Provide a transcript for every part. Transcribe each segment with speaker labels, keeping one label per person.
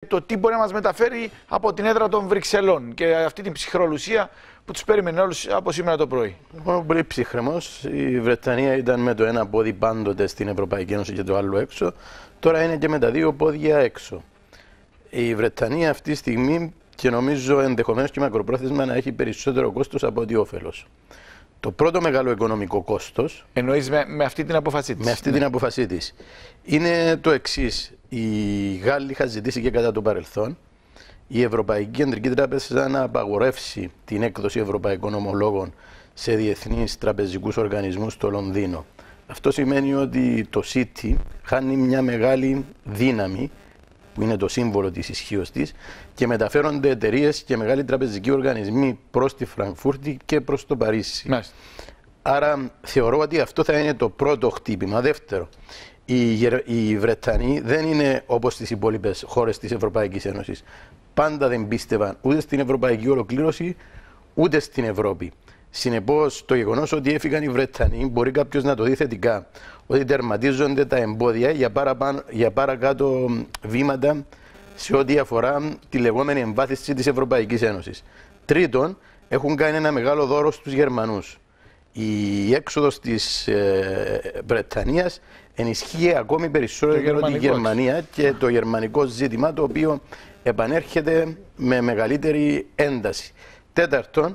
Speaker 1: το τι μπορεί να μας μεταφέρει από την έδρα των Βρυξελών και αυτή την ψυχρολουσία που τους περίμενε όλους από σήμερα το πρωί.
Speaker 2: Εγώ πολύ ψυχρεμός. Η Βρετανία ήταν με το ένα πόδι πάντοτε στην Ευρωπαϊκή Ένωση και το άλλο έξω. Τώρα είναι και με τα δύο πόδια έξω. Η Βρετανία αυτή τη στιγμή, και νομίζω ενδεχομένως και μακροπρόθεσμα, να έχει περισσότερο κόστος από ό,τι όφελος. Το πρώτο μεγάλο οικονομικό κόστος.
Speaker 1: Εννοείς με αυτή την απόφασή της.
Speaker 2: Με αυτή την απόφασή της. Είναι το εξής. Οι Γάλλοι είχαν ζητήσει και κατά το παρελθόν η Ευρωπαϊκή Κεντρική Τράπεζα να απαγορεύσει την έκδοση ευρωπαϊκών ομολόγων σε διεθνείς τραπεζικούς οργανισμούς στο Λονδίνο. Αυτό σημαίνει ότι το City χάνει μια μεγάλη δύναμη, που είναι το σύμβολο της ισχύως της, και μεταφέρονται εταιρείες και μεγάλοι τραπεζικοί οργανισμοί προς τη Φραγκφούρτη και προς το Παρίσι.
Speaker 1: Μάλιστα.
Speaker 2: Άρα θεωρώ ότι αυτό θα είναι το πρώτο χτύπημα. Δεύτερο, οι Βρετανοί δεν είναι όπως τις υπόλοιπες χώρες της Ευρωπαϊκής Ένωσης. Πάντα δεν πίστευαν ούτε στην ευρωπαϊκή ολοκλήρωση, ούτε στην Ευρώπη. Συνεπώς, το γεγονός ότι έφυγαν οι Βρετανοί μπορεί κάποιος να το δει θετικά, ότι τερματίζονται τα εμπόδια για παρακάτω βήματα σε ό,τι αφορά τη λεγόμενη εμβάθυνση της Ευρωπαϊκής Ένωσης. Τρίτον, έχουν κάνει ένα μεγάλο δώρο στους Γερμανούς. Η έξοδος της Βρετανίας ενισχύει ακόμη περισσότερο τη Γερμανία και το γερμανικό ζήτημα, το οποίο επανέρχεται με μεγαλύτερη ένταση. Τέταρτον,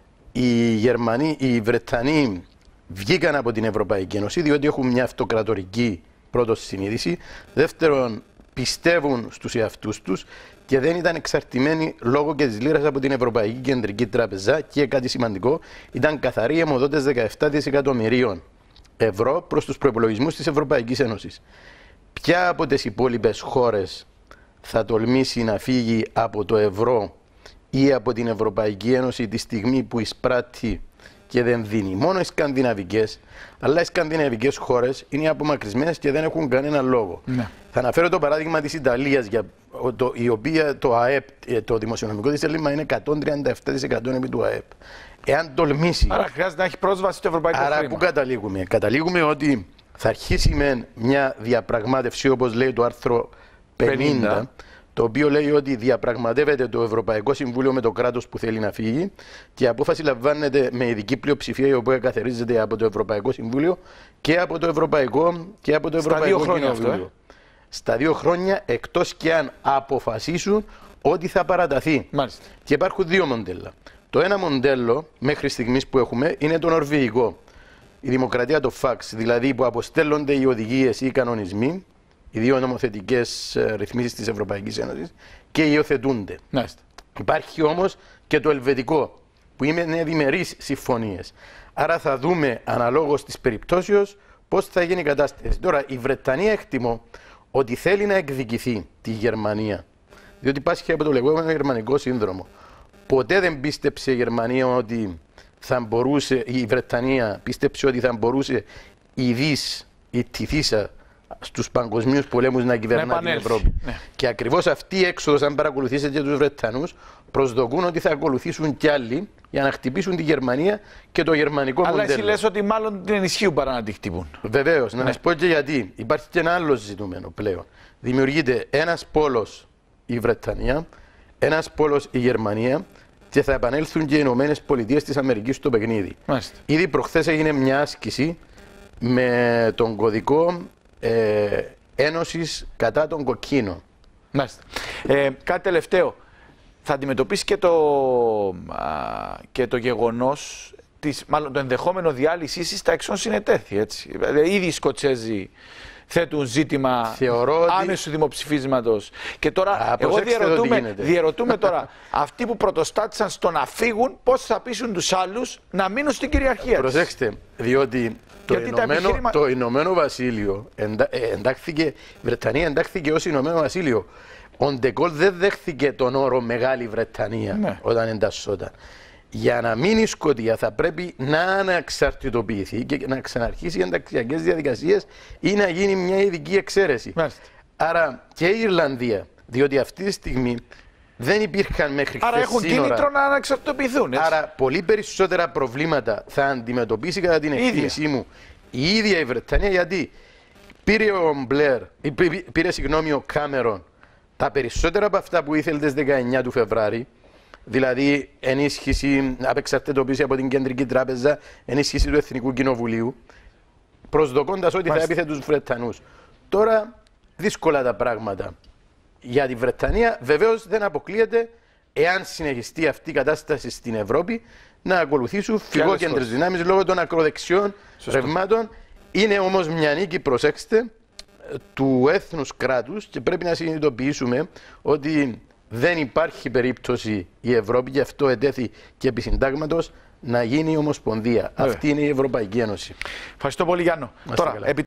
Speaker 2: οι Βρετανοί βγήκαν από την Ευρωπαϊκή Ένωση διότι έχουν μια αυτοκρατορική πρώτος συνείδηση. Δεύτερον, πιστεύουν στους εαυτούς τους και δεν ήταν εξαρτημένοι λόγω και της λίρας από την Ευρωπαϊκή Κεντρική Τράπεζα, και κάτι σημαντικό, ήταν καθαροί αιμοδότες 17 δισεκατομμυρίων ευρώ προς τους προϋπολογισμούς της Ευρωπαϊκής Ένωσης. Ποια από τις υπόλοιπες χώρες θα τολμήσει να φύγει από το ευρώ ή από την Ευρωπαϊκή Ένωση τη στιγμή που εισπράττει και δεν δίνει? Μόνο οι σκανδιναβικές, αλλά οι σκανδιναβικές χώρες είναι απομακρυσμένες και δεν έχουν κανένα λόγο. Ναι. Θα αναφέρω το παράδειγμα της Ιταλίας, η οποία το ΑΕΠ, το δημοσιονομικό της έλλειμμα είναι 137 δισεκατομμύρια επί του ΑΕΠ. Εάν τολμήσει.
Speaker 1: Άρα χρειάζεται να έχει πρόσβαση στο ευρωπαϊκό χρήμα.
Speaker 2: Άρα πού καταλήγουμε? Καταλήγουμε ότι θα αρχίσει με μια διαπραγμάτευση, όπως λέει το άρθρο 50. Το οποίο λέει ότι διαπραγματεύεται το Ευρωπαϊκό Συμβούλιο με το κράτος που θέλει να φύγει και η απόφαση λαμβάνεται με ειδική πλειοψηφία, η οποία καθορίζεται από το Ευρωπαϊκό Συμβούλιο και από το Ευρωπαϊκό Κοινοβούλιο. Στα 2 χρόνια, εκτός και αν αποφασίσουν ότι θα παραταθεί.
Speaker 1: Μάλιστα.
Speaker 2: Και υπάρχουν 2 μοντέλα. Το ένα μοντέλο μέχρι στιγμής που έχουμε είναι το νορβηγικό. Η δημοκρατία, το φαξ, δηλαδή που αποστέλλονται οι οδηγίες ή οι κανονισμοί, οι 2 νομοθετικές ρυθμίσεις της Ευρωπαϊκής Ένωσης, και υιοθετούνται.
Speaker 1: Μάλιστα.
Speaker 2: Υπάρχει όμως και το ελβετικό, που είναι διμερείς συμφωνίες. Άρα θα δούμε αναλόγως της περιπτώσεως πώς θα γίνει η κατάσταση. Τώρα, η Βρετανία εκτιμώ ότι θέλει να εκδικηθεί τη Γερμανία, διότι πάσχει από το λεγόμενο γερμανικό σύνδρομο. Ποτέ δεν πίστεψε η Γερμανία ότι θα μπορούσε, η Βρετανία πίστεψε ότι θα μπορούσε η Δύση, η Τιθίσα, στους παγκοσμίους πολέμους να κυβερνά την Ευρώπη. Ναι. Και ακριβώς αυτή η έξοδος, αν παρακολουθήσετε τους Βρετανούς, προσδοκούν ότι θα ακολουθήσουν κι άλλοι για να χτυπήσουν τη Γερμανία και το γερμανικό μοντέλο.
Speaker 1: Αλλά εσύ λες ότι μάλλον την ενισχύουν παρά να τη χτυπούν.
Speaker 2: Βεβαίως. Να σας πω και γιατί. Υπάρχει και ένα άλλο ζητούμενο πλέον. Δημιουργείται ένας πόλος η Βρετανία, ένας πόλος η Γερμανία, και θα επανέλθουν και οι Ηνωμένες Πολιτείες της Αμερικής στο παιχνίδι.
Speaker 1: Μάλιστα.
Speaker 2: Ήδη προχθές έγινε μια άσκηση με τον κωδικό ένωσης κατά των κοκκίνων.
Speaker 1: Μάλιστα. Κάτι τελευταίο. Θα αντιμετωπίσει και το γεγονός, μάλλον το ενδεχόμενο διάλυσης στα εξών συνετέθη. Έτσι. Δηλαδή, ήδη οι Σκοτσέζοι θέτουν ζήτημα άμεσου δημοψηφίσματος. Και τώρα, εγώ διερωτούμε τώρα, αυτοί που πρωτοστάτησαν στο να φύγουν, πώς θα πείσουν τους άλλους να μείνουν στην κυριαρχία.
Speaker 2: Προσέξτε, διότι το Ηνωμένο Βασίλειο εντάχθηκε, η Βρετανία εντάχθηκε ως Ηνωμένο Βασίλειο. Ο Ντεκόλ δεν δέχθηκε τον όρο Μεγάλη Βρετανία όταν εντασσόταν. Για να μείνει η Σκωτία θα πρέπει να αναξαρτητοποιηθεί και να ξαναρχίσει οι ενταξιακές διαδικασίες ή να γίνει μια ειδική εξαίρεση.
Speaker 1: Μάλιστα.
Speaker 2: Άρα και η Ιρλανδία, διότι αυτή τη στιγμή δεν υπήρχαν μέχρι χθες
Speaker 1: σύνορα. Άρα έχουν κίνητρο να αναξαρτητοποιηθούν.
Speaker 2: Άρα πολύ περισσότερα προβλήματα θα αντιμετωπίσει, κατά την εκτίμησή μου, η ίδια η Βρετανία, γιατί πήρε ο Κάμερον Τα περισσότερα από αυτά που ήθελε τις 19 του Φεβράρι, δηλαδή ενίσχυση, απεξαρτητοποίηση από την Κεντρική Τράπεζα, ενίσχυση του Εθνικού Κοινοβουλίου, προσδοκώντας ότι θα έπιθε τους Βρετανούς. Τώρα δύσκολα τα πράγματα για τη Βρετανία. Βεβαίως δεν αποκλείεται, εάν συνεχιστεί αυτή η κατάσταση στην Ευρώπη, να ακολουθήσουν φυγόκεντρες δυνάμεις λόγω των ακροδεξιών ρευμάτων. Είναι όμως μια νίκη, προσέξτε, του έθνους κράτους, και πρέπει να συνειδητοποιήσουμε ότι δεν υπάρχει περίπτωση η Ευρώπη, γι' αυτό ετέθη και επί συντάγματος, να γίνει ομοσπονδία. Αυτή είναι η Ευρωπαϊκή Ένωση.
Speaker 1: Ευχαριστώ πολύ, Γιάννο. Τώρα,